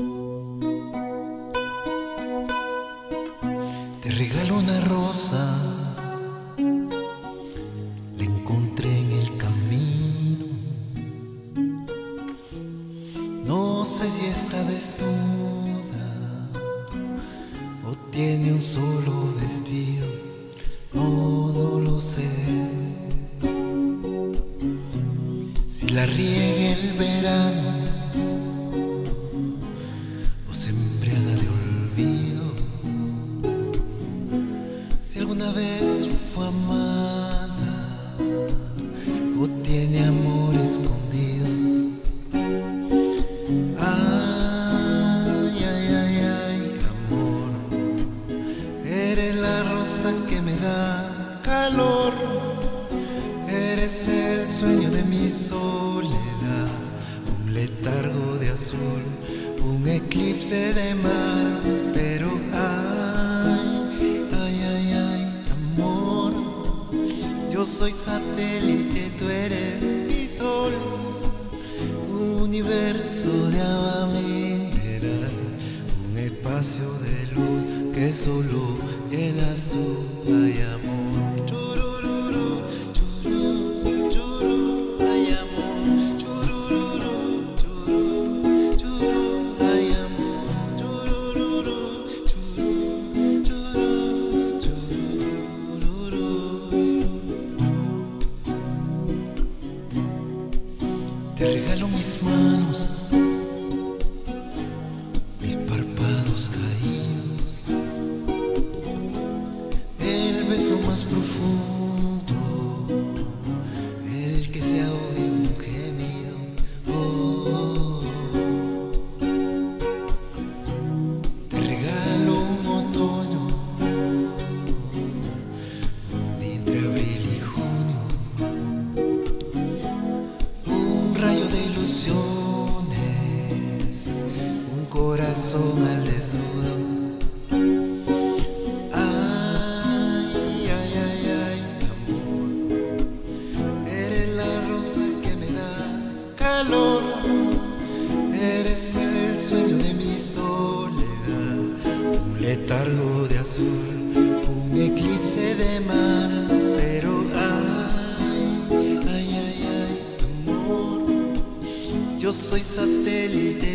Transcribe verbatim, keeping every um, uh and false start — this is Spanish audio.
Te regalo una rosa, la encontré en el camino. No sé si está desnuda o tiene un solo vestido, no, no lo sé. Si la riegue el verano o se embriaga de olvido, si alguna vez fue amada o tiene amor escondidos. Ay, ay, ay, ay, amor, eres la rosa que me da calor, eres el sueño de mi soledad, un letargo de azul, un eclipse de mar. Pero ay, ay, ay, ay, amor, yo soy satélite, tú eres mi sol, un universo de agua mineral, un espacio de luz que solo llenas tú. Ay, amor, churururu, churu, churu, ay, amor, churururu, churu, churu, ay, amor, churururu, churu, churu, churururu. Te regalo mis manos, mis párpados caídos, el beso más profundo, el que se ahoga en un gemido. Oh, te regalo un otoño, entre abril y junio, un rayo de ilusiones, un corazón al desnudo. Ay, ay, ay, ay, amor, eres la rosa que me da calor, eres el sueño de mi soledad, un letargo de azul, un eclipse de mar. Pero ay, ay, ay, ay, amor, yo soy satélite,